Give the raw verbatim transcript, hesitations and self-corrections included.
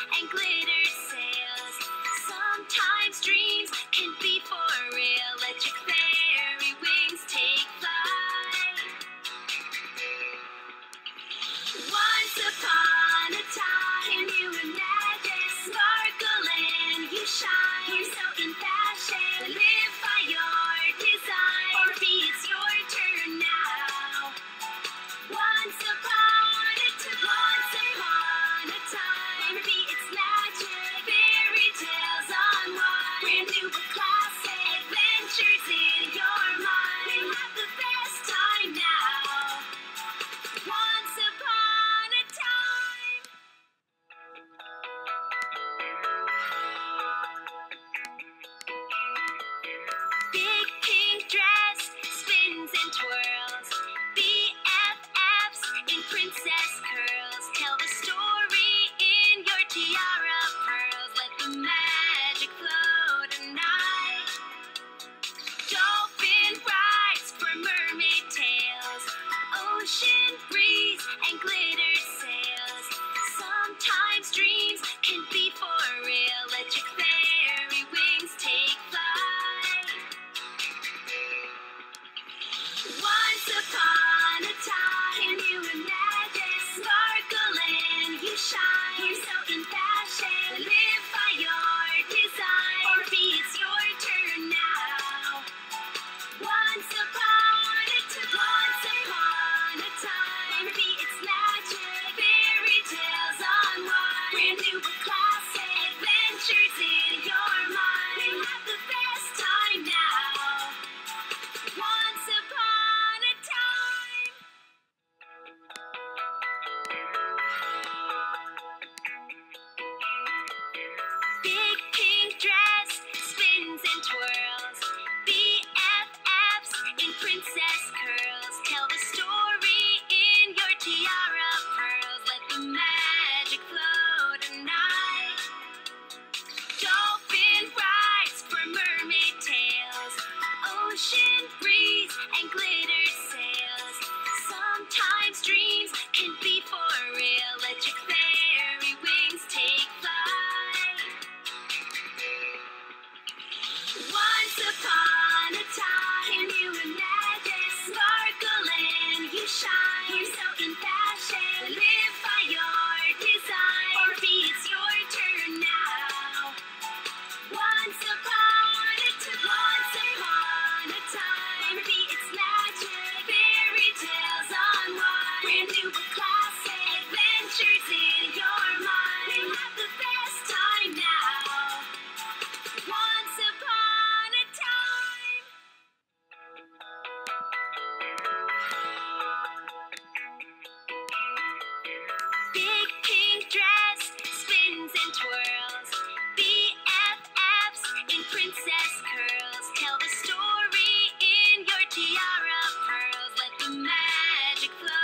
and glitter sails. Sometimes dreams can be for real. Let your fairy wings take flight. Once upon a time, you imagine sparkle and you shine. You're so impassioned. Live by your design. Or be it's your turn now. Once upon a time, once upon a time, be it's magic, fairy tales unwind. Brand new but classic adventures in your mind. Have the best time now. Once upon a time. Big pink dress spins and twirls. B F Fs in princess curls. Tell the story in your tiara pearls. Let the magic flow tonight. Dolphin rides for mermaid tales. Ocean breeze and glitter sails. Sometimes dreams can be for real. Let your fairy wings take flight. Once upon a time, you imagine sparkle and you shine. You're so impassioned. Live by your design. Or be it's your turn now. Once upon a time, once upon a time, be it's magic, fairy tales unwind. Brand new but classic adventures in your mind. Have the best time now. Once upon a time. Big pink dress spins and twirls. B F Fs in princess curls. Tell the story in your tiara pearls. Let the magic flow tonight. Dolphin rides for mermaid tales. Ocean breeze and glitter sails. Sometimes dreams can be for real. Let your fairy wings take flight. Once upon a time, you imagine sparkle and you shine. You're so impassioned. Live by your design. Or be it's your turn now. Once upon a time, once upon a time, be it's magic, fairy tales unwind. Brand new but classic adventures in your mind. Have the best time now. Once upon a time. Big pink dress spins and twirls. B F Fs in princess curls. Tell the story in your tiara pearls. Let the magic flow